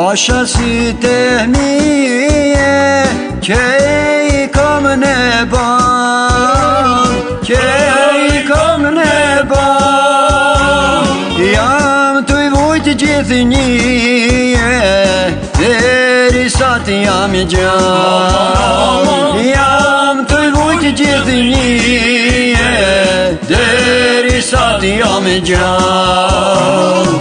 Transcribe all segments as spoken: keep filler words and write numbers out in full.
Așa si te mie Chei kom neba Chei kom neba Jam t'u vujt gjithë një Deri sa t'jam gjallë Jam t'u vujt gjithë një Deri sa t'jam gjallë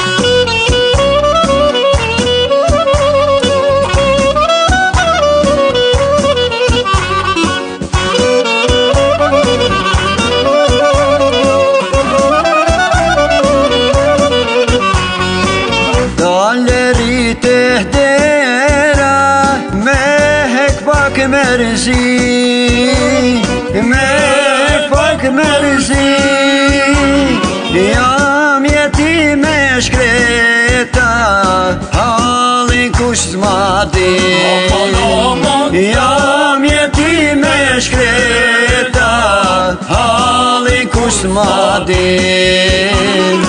Mersi, me pak mersi Jam jeti me shkreta Halin kush s'ma din Jam jeti me shkreta Halin kush s'ma din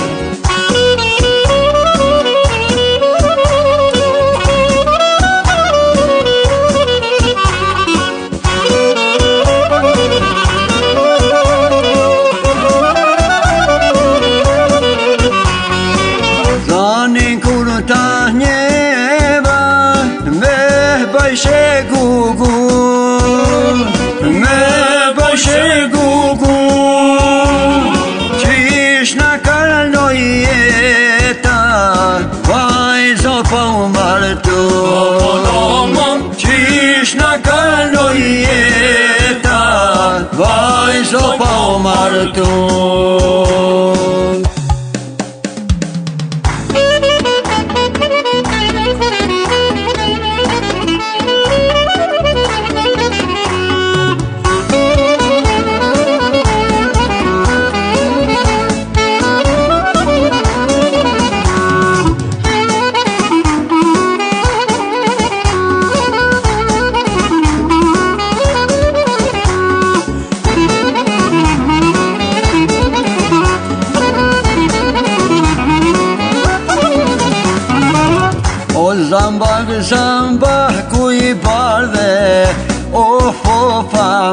Bajshe gugu, me bajshe gugu Qish na kaloj jeta, vajzo pa u martu Qish na kaloj jeta, vajzo pa u martu Zambak, zambak, ku i bardhe, o fofa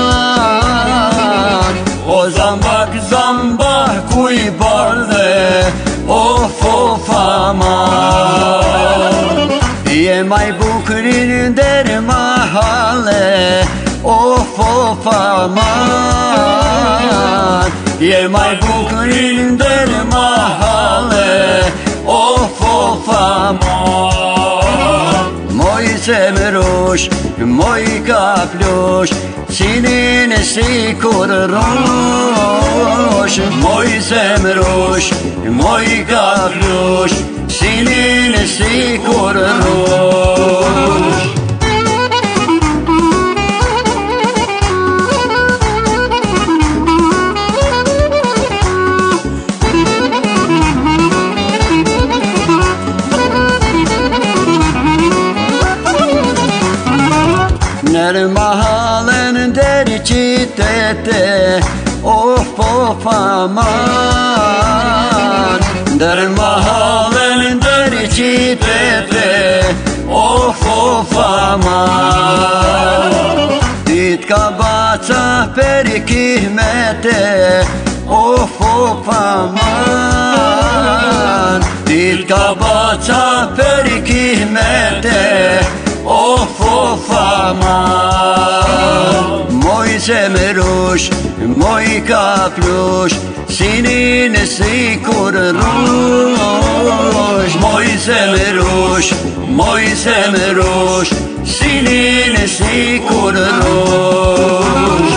man O zambak, zambak, ku i bardhe, o fofa man Je maj bukrin der mahale, o fofa man Je maj bukrin der mahale, o fofa man Moj zemrush, moj kaplush Sinin e si kur rosh Moj zemrush, moj kaplush Sinin e si kur rosh Nër mahalen deri qitete, o fofa man Nër mahalen deri qitete, o fofa man Dit ka baca per i kihmete, o fofa man Dit ka baca per i kihmete, o fofa man Moj zemrush, moj kaplush Sinin e si kur rosh Moj zemrush, moj zemrush Sinin e si kur rosh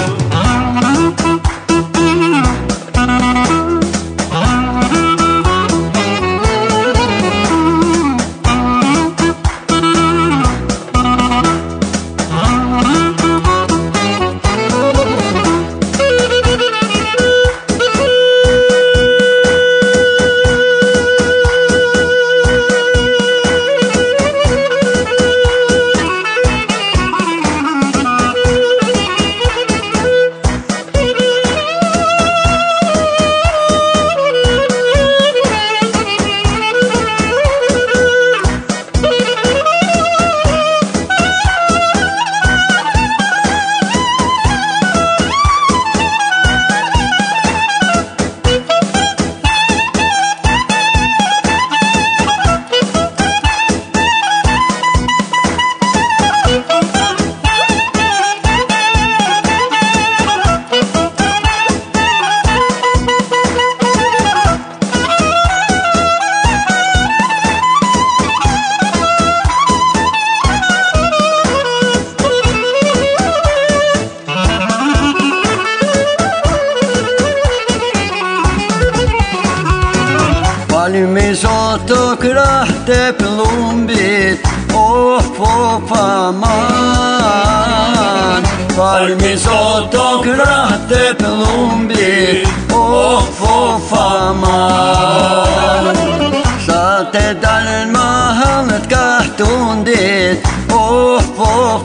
Falmi Zot o krahët e plumbit, o po faman. Falmi Zot o krahët e plumbit, o po faman. Sa te dalën mahallet ka tundit, o po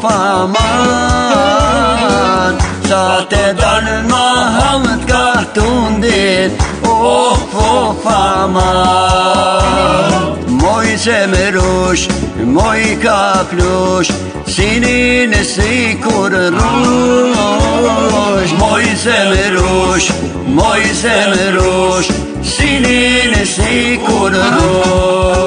faman. Sa te dalën mahallet ka tundit, o po faman. Moj zemërush, moj kaplush, sinin e sikur rush. Moj zemërush, moj zemërush, sinin e sikur rush.